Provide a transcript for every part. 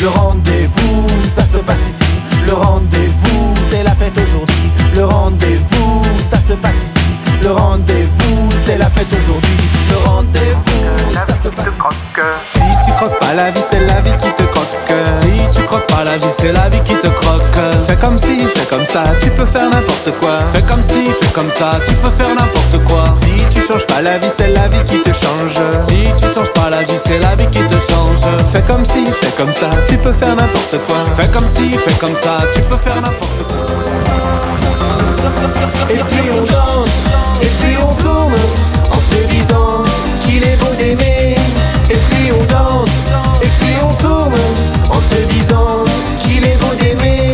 Le rendez-vous, ça se passe ici. Le rendez-vous, c'est la fête aujourd'hui. Le rendez-vous, ça se passe ici. Le rendez-vous, c'est la fête aujourd'hui. Le rendez-vous, ça se passe ici. Si tu croques pas la vie, c'est la vie qui te croque. Si tu croques pas la vie, c'est la vie qui te croque. Fais comme si, fais comme ça, tu peux faire n'importe quoi. Fais comme si, fais comme ça, tu peux faire n'importe quoi. Si tu changes pas la vie, c'est la vie qui te change. Si tu changes pas la vie, c'est la vie qui te change. Fais comme si, fais comme ça, tu peux faire n'importe quoi. Fais comme si, fais comme ça, tu peux faire n'importe quoi. Et puis on danse, et puis on tourne, en se disant qu'il est beau d'aimer. Et puis on danse, et puis on tourne, en se disant qu'il est beau d'aimer.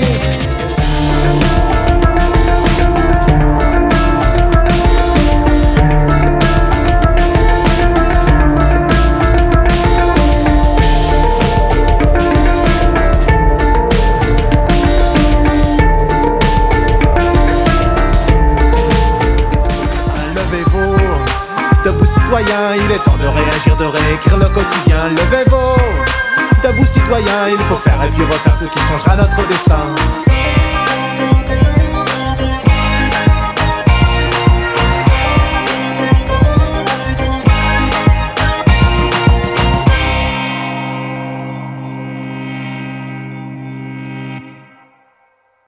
Debout citoyen, il est temps de réagir, de réécrire le quotidien. Levez-vous, debout citoyen, il faut faire et puis refaire ce qui changera notre destin.